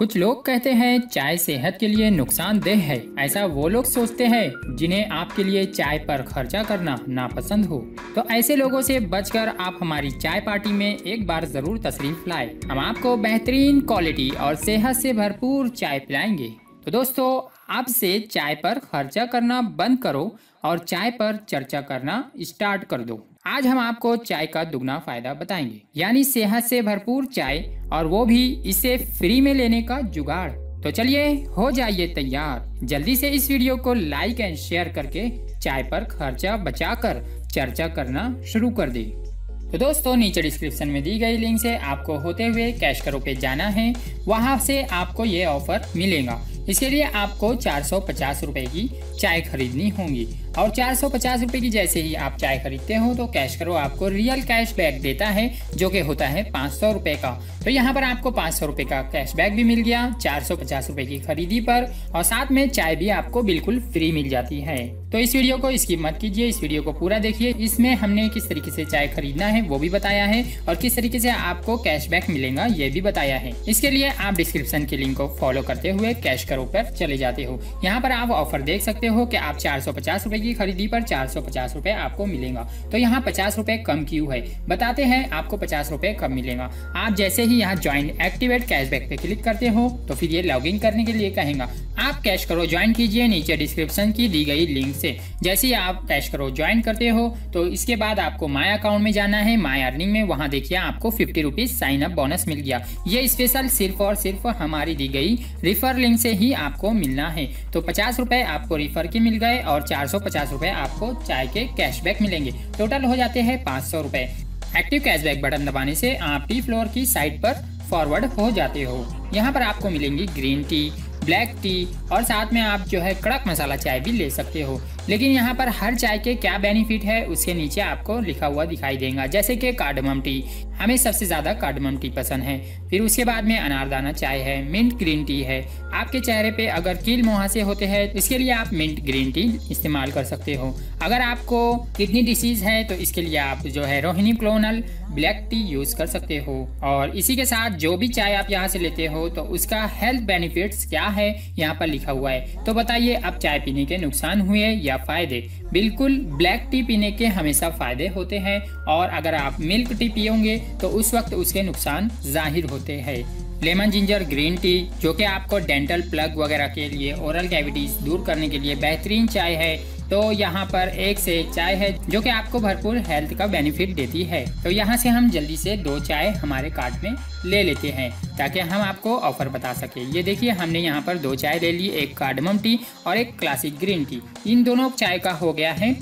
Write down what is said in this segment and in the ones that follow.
कुछ लोग कहते हैं चाय सेहत के लिए नुकसानदेह है। ऐसा वो लोग सोचते हैं जिन्हें आपके लिए चाय पर खर्चा करना नापसंद हो। तो ऐसे लोगों से बचकर आप हमारी चाय पार्टी में एक बार जरूर तशरीफ लाए। हम आपको बेहतरीन क्वालिटी और सेहत से भरपूर चाय पिलाएंगे। तो दोस्तों, अब से चाय पर खर्चा करना बंद करो और चाय पर चर्चा करना स्टार्ट कर दो। आज हम आपको चाय का दुगना फायदा बताएंगे, यानी सेहत से भरपूर चाय, और वो भी इसे फ्री में लेने का जुगाड़। तो चलिए हो जाइए तैयार। जल्दी से इस वीडियो को लाइक एंड शेयर करके चाय पर खर्चा बचाकर चर्चा करना शुरू कर दे। तो दोस्तों, नीचे डिस्क्रिप्शन में दी गई लिंक से आपको होते हुए कैश करो पे जाना है। वहां से आपको ये ऑफर मिलेगा। इसके लिए आपको 450 रुपए की चाय खरीदनी होगी, और 450 रुपए की जैसे ही आप चाय खरीदते हो तो कैश करो आपको रियल कैश बैक देता है, जो कि होता है 500 रुपए का। तो यहाँ पर आपको 500 रुपए का कैश बैक भी मिल गया 450 रुपए की खरीदी पर, और साथ में चाय भी आपको बिल्कुल फ्री मिल जाती है। तो इस वीडियो को स्किप मत कीजिए, इस वीडियो को पूरा देखिए। इसमें हमने किस तरीके से चाय खरीदना है वो भी बताया है, और किस तरीके से आपको कैशबैक मिलेगा ये भी बताया है। इसके लिए आप डिस्क्रिप्शन के लिंक को फॉलो करते हुए कैश करो पर चले जाते हो। यहाँ पर आप ऑफर देख सकते हो कि आप 450 रुपए की खरीदी पर 450 रुपए आपको मिलेगा। तो यहाँ 50 रुपए कम क्यों है, बताते हैं आपको 50 रुपए कब मिलेगा। आप जैसे ही यहाँ ज्वाइन एक्टिवेट कैशबैक पे क्लिक करते हो तो फिर ये लॉग इन करने के लिए कहेगा। आप कैश करो ज्वाइन कीजिए नीचे डिस्क्रिप्शन की दी गई लिंक से। जैसे ही आप कैश करो ज्वाइन करते हो तो इसके बाद आपको माय अकाउंट में जाना है। माय अर्निंग में वहां देखिए आपको 50 रुपीज साइन अप बोनस मिल गया। ये स्पेशल सिर्फ और सिर्फ हमारी दी गई रिफर लिंक से ही आपको मिलना है। तो 50 रुपए आपको रिफर के मिल गए और 450 रुपए आपको चाय के कैशबैक मिलेंगे। टोटल हो जाते हैं 500 रुपए। एक्टिव कैशबैक बटन दबाने से आप टी फ्लोर की साइट पर फॉरवर्ड हो जाते हो। यहाँ पर आपको मिलेंगी ग्रीन टी, ब्लैक टी, और साथ में आप जो है कड़क मसाला चाय भी ले सकते हो। लेकिन यहाँ पर हर चाय के क्या बेनिफिट है उसके नीचे आपको लिखा हुआ दिखाई देगा। जैसे कि कार्डमम टी, हमें सबसे ज्यादा कार्डमम टी पसंद है। फिर उसके बाद में अनारदाना चाय है, मिंट ग्रीन टी है। आपके चेहरे पे अगर कील मुहासे होते हैं तो इसके लिए आप मिंट ग्रीन टी इस्तेमाल कर सकते हो। अगर आपको किडनी डिसीज है तो इसके लिए आप जो है Rohini clonal black tea use कर सकते हो। और इसी के साथ जो भी चाय आप यहाँ से लेते हो तो उसका हेल्थ बेनिफिट्स क्या है यहाँ पर लिखा हुआ है। तो बताइए, अब चाय पीने के नुकसान हुए या फायदे? बिल्कुल, ब्लैक टी पीने के हमेशा फायदे होते हैं, और अगर आप मिल्क टी पियोगे तो उस वक्त उसके नुकसान जाहिर होते हैं। लेमन जिंजर ग्रीन टी, जो कि आपको डेंटल प्लग वगैरह के लिए, ओरल कैविटीज दूर करने के लिए बेहतरीन चाय है। तो यहाँ पर एक से एक चाय है जो कि आपको भरपूर हेल्थ का बेनिफिट देती है। तो यहाँ से हम जल्दी से 2 चाय हमारे कार्ट में ले लेते हैं ताकि हम आपको ऑफर बता सके। ये देखिए, हमने यहाँ पर 2 चाय ले ली, एक कार्डमम टी और एक क्लासिक ग्रीन टी। इन दोनों चाय का हो गया है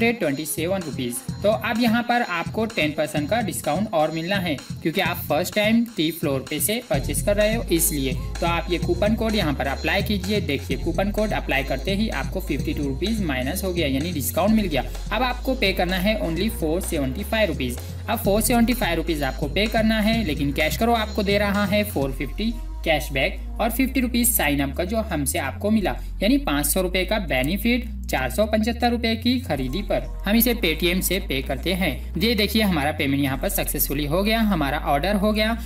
527 रुपीज। तो अब यहाँ पर आपको 10% का डिस्काउंट और मिलना है, क्योंकि आप फर्स्ट टाइम टी फ्लोर पे से परचेस कर रहे हो इसलिए। तो आप ये कूपन कोड यहाँ पर अप्लाई कीजिए। देखिए, कूपन कोड अप्लाई करते ही आपको 52 रुपीज माइनस हो गया, यानी डिस्काउंट मिल गया। अब आपको पे करना है ओनली 475 रुपीज। अब 475 रुपीज आपको पे करना है, लेकिन कैश करो आपको दे रहा है 450 कैशबैक और 50 रुपीज साइन अप का जो हमसे आपको मिला, यानी 500 रुपए का बेनिफिट 475 रुपए की खरीदी पर। हम इसे पेटीएम से पे करते हैं। ये देखिए, हमारा पेमेंट यहाँ पर सक्सेसफुली हो गया। हमारा ऑर्डर हो गया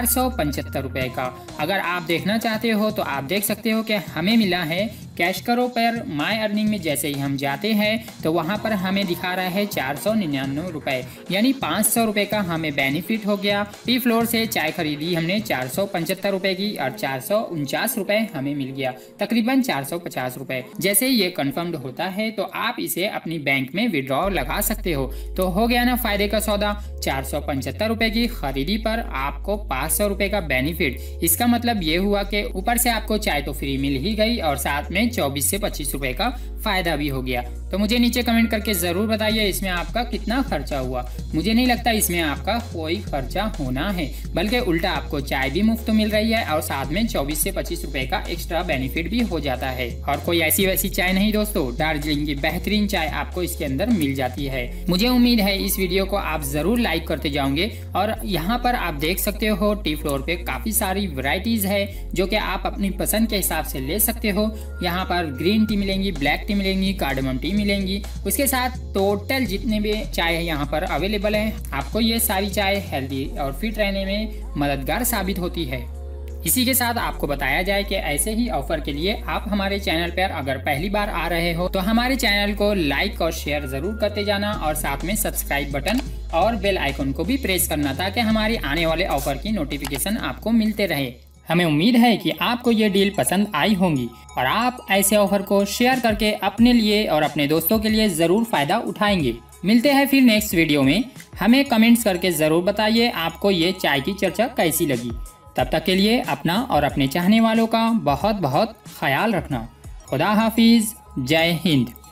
475 रुपए का। अगर आप देखना चाहते हो तो आप देख सकते हो कि हमें मिला है कैश करो पर माय अर्निंग में। जैसे ही हम जाते हैं तो वहाँ पर हमें दिखा रहा है 499 रुपए, यानी 500 रुपए का हमें बेनिफिट हो गया। टी फ्लोर से चाय खरीदी हमने 475 रुपए की और 449 रुपए हमें मिल गया, तकरीबन 450 रुपए। जैसे ही ये कंफर्म्ड होता है तो आप इसे अपनी बैंक में विड्रॉ लगा सकते हो। तो हो गया ना फायदे का सौदा। 475 रुपए की खरीदी पर आपको 500 रुपए का बेनिफिट। इसका मतलब ये हुआ कि ऊपर से आपको चाय तो फ्री मिल ही गई और साथ में 24 से 25 रुपए का फायदा भी हो गया। तो मुझे नीचे कमेंट करके जरूर बताइए इसमें आपका कितना खर्चा हुआ। मुझे नहीं लगता इसमें आपका कोई खर्चा होना है, बल्कि उल्टा आपको चाय भी मुफ्त मिल रही है और साथ में 24 से 25 रुपए का एक्स्ट्रा बेनिफिट भी हो जाता है। और कोई ऐसी वैसी चाय नहीं दोस्तों, दार्जिलिंग की बेहतरीन चाय आपको इसके अंदर मिल जाती है। मुझे उम्मीद है इस वीडियो को आप जरूर लाइक करते जाओगे। और यहाँ पर आप देख सकते हो टी फ्लोर पे काफी सारी वैरायटीज है जो कि आप अपनी पसंद के हिसाब से ले सकते हो। यहाँ पर ग्रीन टी मिलेंगी, ब्लैक टी मिलेंगी, कार्डमम टी मिलेंगी। उसके साथ टोटल जितने भी चाय है यहाँ पर अवेलेबल है। आपको ये सारी चाय हेल्दी और फिट रहने में मददगार साबित होती है। इसी के साथ आपको बताया जाए कि ऐसे ही ऑफर के लिए आप हमारे चैनल पर अगर पहली बार आ रहे हो तो हमारे चैनल को लाइक और शेयर जरूर करते जाना और साथ में सब्सक्राइब बटन और बेल आइकन को भी प्रेस करना ताकि हमारे आने वाले ऑफर की नोटिफिकेशन आपको मिलते रहे। हमें उम्मीद है कि आपको ये डील पसंद आई होंगी और आप ऐसे ऑफर को शेयर करके अपने लिए और अपने दोस्तों के लिए ज़रूर फ़ायदा उठाएंगे। मिलते हैं फिर नेक्स्ट वीडियो में। हमें कमेंट्स करके ज़रूर बताइए आपको ये चाय की चर्चा कैसी लगी। तब तक के लिए अपना और अपने चाहने वालों का बहुत बहुत ख्याल रखना। खुदा हाफिज़। जय हिंद।